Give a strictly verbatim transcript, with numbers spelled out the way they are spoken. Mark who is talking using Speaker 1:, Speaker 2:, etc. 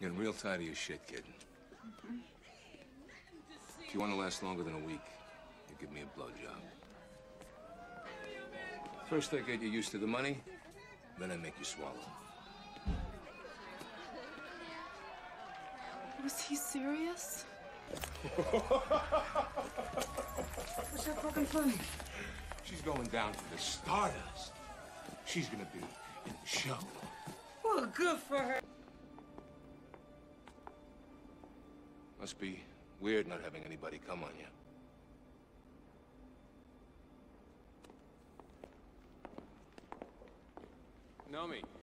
Speaker 1: Getting real tired of your shit, kid.
Speaker 2: Mm-hmm.
Speaker 1: If you want to last longer than a week, you give me a blowjob. First, I get you used to the money, then I make you swallow.
Speaker 2: Was he serious? What's that fucking funny?
Speaker 1: She's going down to the Stardust. She's gonna be in the show.
Speaker 2: Well, good for her.
Speaker 1: Must be weird not having anybody come on you. Know me.